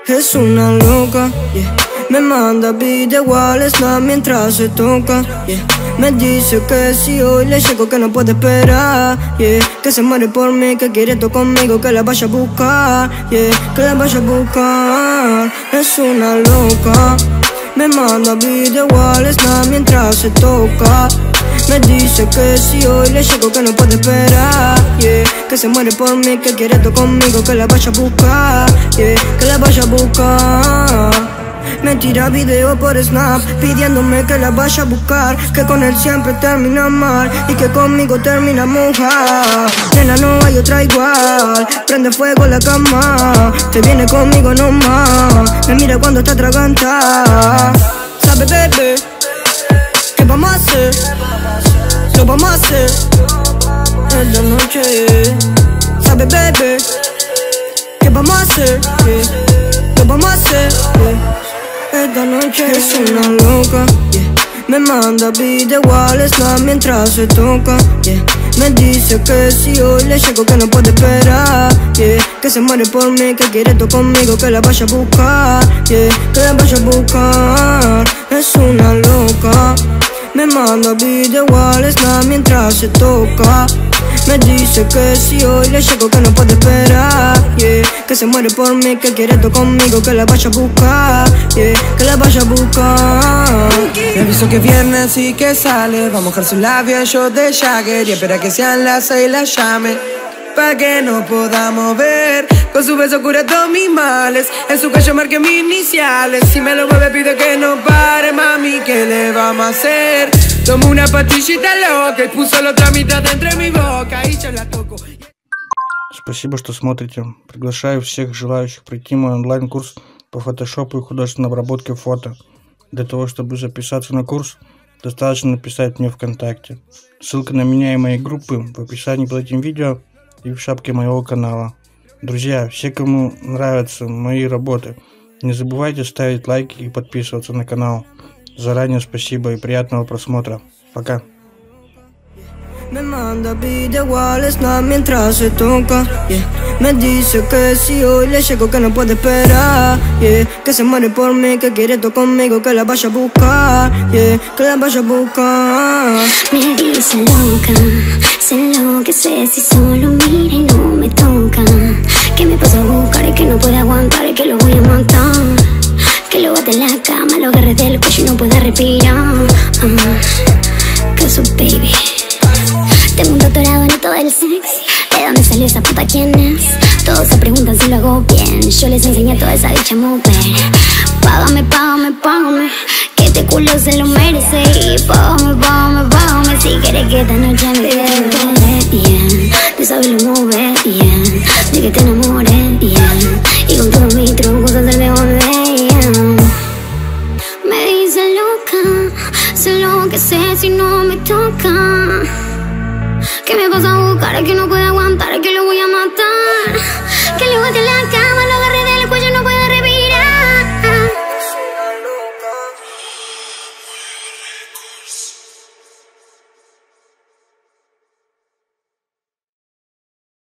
Es una loca, yeah. Me manda video igual Snap mientras se toca, yeah. Me dice que si hoy le llego que no puede esperar, yeah. Que se muere por mí, que quiere todo conmigo, que la vaya a buscar, yeah. Que la vaya a buscar. Es una loca. Me manda video igual Snap mientras se toca. Me dice que si hoy le llego que no puede esperar, yeah. Que se muere por mí, que quiere todo conmigo, que la vaya a buscar, yeah. Que la vaya a buscar. Me tira video por Snap pidiéndome que la vaya a buscar, que con él siempre termina mal y que conmigo termina moja. Nena, no hay otra igual, prende fuego la cama, te viene conmigo nomás, me mira cuando está atragantada. Sabe, bebé, ¿qué vamos a hacer? Lo vamos a hacer en la noche, yeah. Sabe, bebé, ¿qué vamos a hacer? Yeah. Lo vamos a hacer, yeah. Esta noche es una loca, yeah. Me manda video igual Snap mientras se toca, yeah. Me dice que si hoy le llego que no puede esperar, yeah. Que se muere por mí, que quiere todo conmigo, que la vaya a buscar, yeah. Que la vaya a buscar. Es una loca. Me manda video igual Snap mientras se toca. Me dice que si hoy le llego que no puede esperar, yeah. Que se muere por mí, que quiere todo conmigo, que la vaya a buscar, yeah. Que la vaya a buscar. Le aviso que es viernes y que sale, va a mojar sus labios, yo de Jagger, y espera que sean las 6 la llame, pa' que nos podamos ver. Con su beso cura todos mis males, en su cuello marqué mis iniciales. Si me lo mueve pide que no pare, mami, ¿qué le vamos a hacer? Tomo una pastillita loca y puso la otra mitad entre mi boca y yo la toco. Спасибо, что смотрите. Приглашаю всех желающих пройти мой онлайн-курс по фотошопу и художественной обработке фото. Для того, чтобы записаться на курс, достаточно написать мне ВКонтакте. Ссылка на меня и мои группы в описании под этим видео и в шапке моего канала. Друзья, все, кому нравятся мои работы, не забывайте ставить лайки и подписываться на канал. Заранее спасибо и приятного просмотра. Пока. Me manda video igual Snap mientras se toca, yeah. Me dice que si hoy le llego que no puede esperar, yeah. Que se muere por mí, que quiere todo conmigo, que la vaya a buscar, yeah. Que la vaya a buscar. Me dice loca, se enloquece si solo mira y no me toca. Que me pasa a buscar y que no puede aguantar y que lo voy a matar. Que lo bate en la cama, lo agarre del cuello y no puede respirar. Cause baby, tengo un doctorado en esto del sexy. ¿De dónde salió esa puta? ¿Quién es? Todos se preguntan si lo hago bien. Yo les enseñé toda esa dicha mujer. Págame, págame, págame, que este culo se lo merece. Y págame, págame, págame, si quieres que esta noche me quede bien. De saberlo mover bien, de que te enamores bien. Y con todos mis trucos hacerme volver. Me dice loca, sé lo que sé si no me toca. Que me pasa a buscar, que no puede aguantar, que lo voy a matar. Que le bote la cama, lo agarré de